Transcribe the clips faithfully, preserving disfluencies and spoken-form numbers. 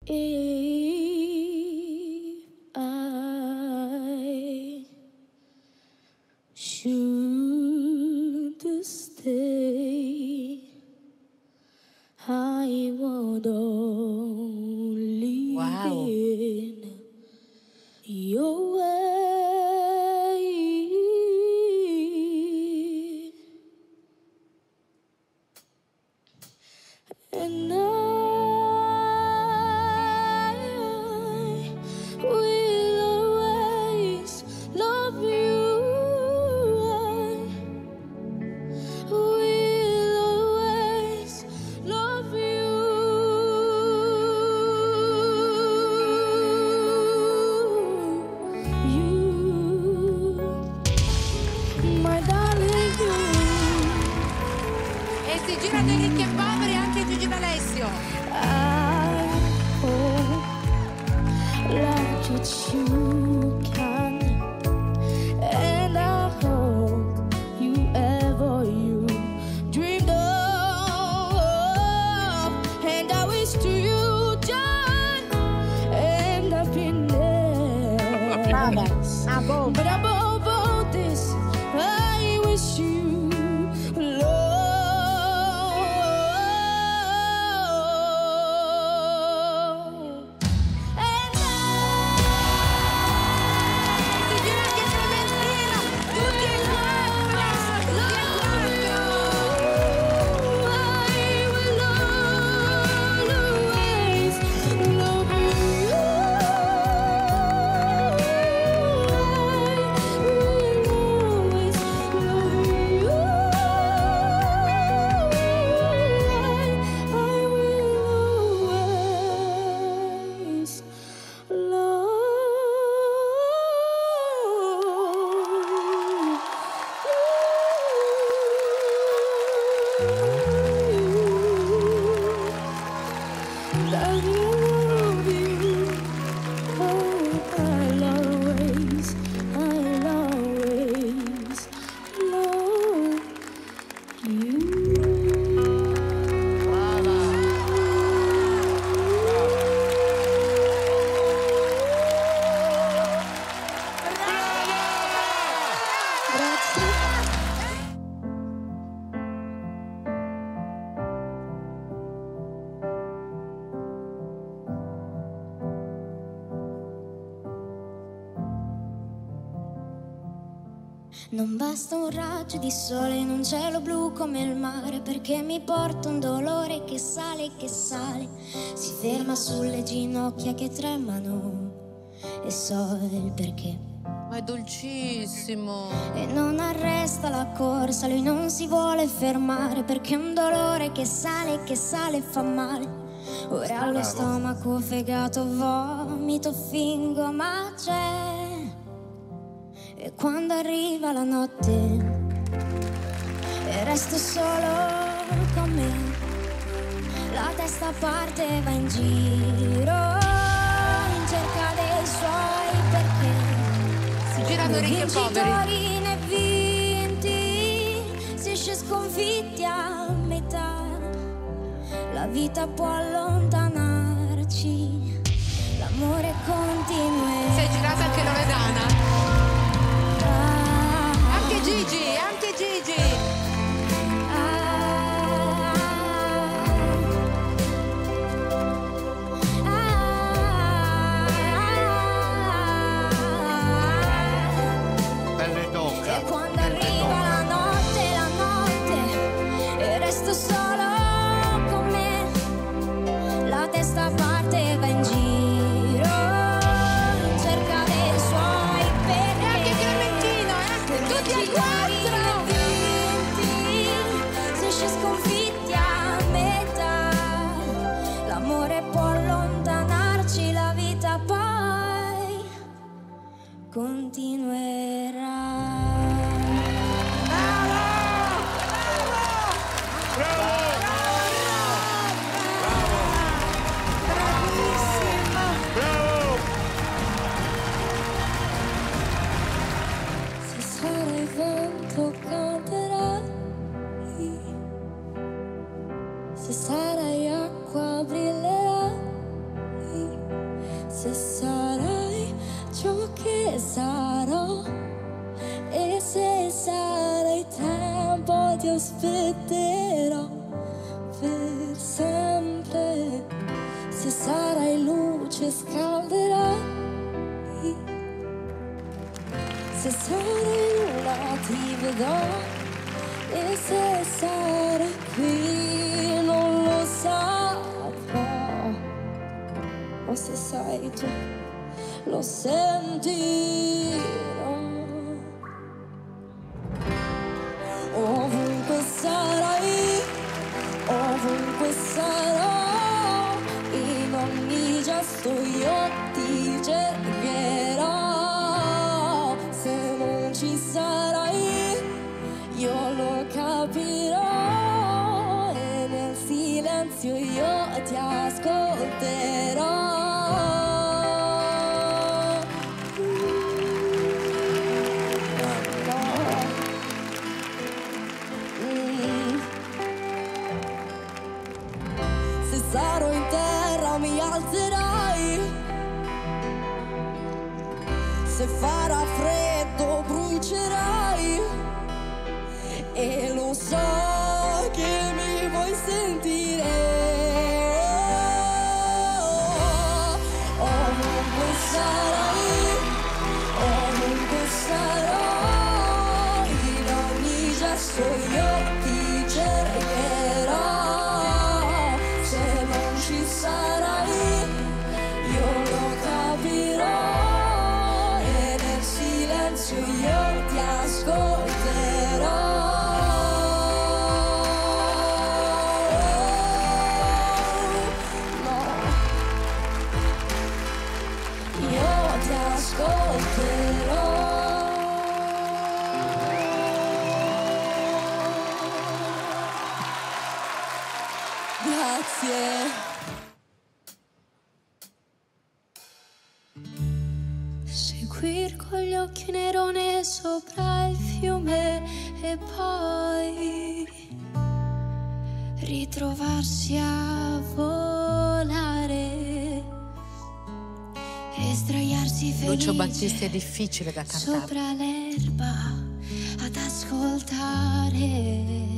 If I should stay, I would only wow. in your way. And I will always love you. I will always love you. You, my darling, you. E si gira dei ricchi e poveri anche Gigi D'Alessio. I hope that you can, and I hope you ever you dreamed of, and I wish to you joy and happiness. But above all this, I wish you love. Non basta un raggio di sole in un cielo blu come il mare, perché mi porta un dolore che sale e che sale. Si ferma sulle ginocchia che tremano e so il perché. Ma è dolcissimo. E non arresta la corsa, lui non si vuole fermare, perché è un dolore che sale e che sale e fa male. Ora allo stomaco, fegato, vomito, fingo, ma c'è. E quando arriva la notte e resto solo con me, la testa parte e va in giro in cerca dei suoi perché. Si girano ricchi e poveri. Vincitori né vinti, si esce sconfitti a metà. La vita può allontanarci, l'amore continuerà. Si è girata anche Loredana. Anche Gigi, anche Gigi. Pelle d'oca. E quando arriva la notte, la notte, e resto solo con me, la testa parte e va in giro in cerca dei suoi perché. E anche Clementino, eh? Tutti e quattro. Si esce sconfitti a metà, l'amore può allontanarci, la vita poi continuerà. Se sarai vento canterai, se sarai acqua brillerai, se sarai ciò che sarò, e se sarai tempo ti aspetterò per sempre, se sarai luce scalderai, se sarai luna ti vedrò, e se sarai qui non lo saprò, ma se sai tu lo sentirò. Ovunque sarai, ovunque sarò, in ogni gesto io ti cercherò. Se non ci sarai, io lo capirò, e nel silenzio io ti ascolterò. Sarò in terra, mi alzerai, se farà freddo brucerai, e lo so che mi vuoi sentire. Ovunque sarai, ovunque sarò, in ogni gesto io ti cercherò. Ci sarai, io lo capirò, e nel silenzio io ti ascolterò. No, io ti ascolterò. Grazie. Seguir con gli occhi nerone sopra il fiume e poi ritrovarsi a volare e sdraiarsi felice. Lucio Battisti è difficile da cantare. Sopra l'erba ad ascoltare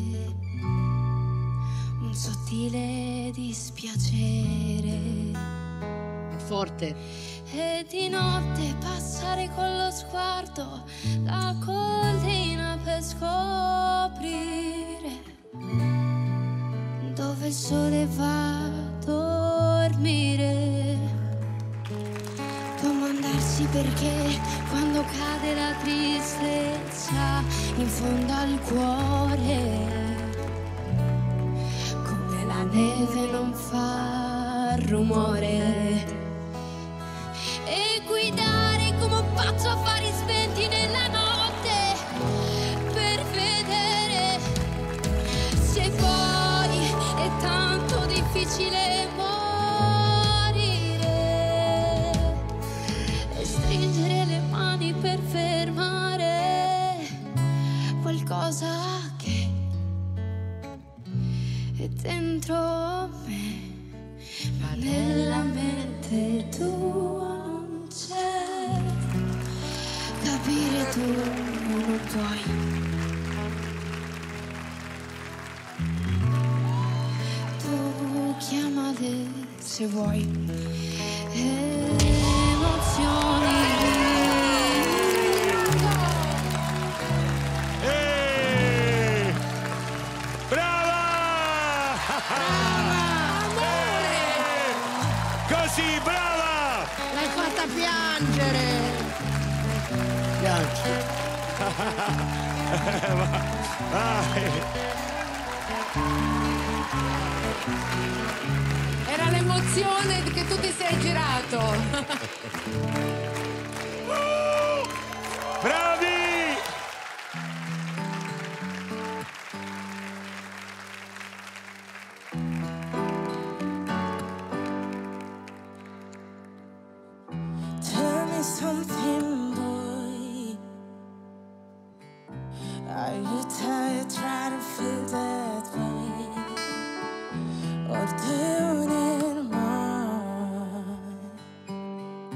un sottile dispiacere. È forte. E di notte passare con lo sguardo la collina per scoprire dove il sole va a dormire. Domandarsi perché quando cade la tristezza in fondo al cuore, come la neve non fa rumore. E guidare come un pazzo a fari spenti nella notte per vedere se poi è tanto difficile morire, e stringere le mani per fermare qualcosa che è dentro me, ma nella mente tua capire tu non puoi. Tu chiamale se vuoi. Emozioni. Eeeh! Brava! Brava! Amore! Così, brava! L'hai fatta piangere! Piangi. Vai. Era l'emozione che tu ti sei girato. Bravi! Tell me something, boy. Are you tired trying to feel that way? Or doing it more?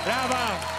Brava!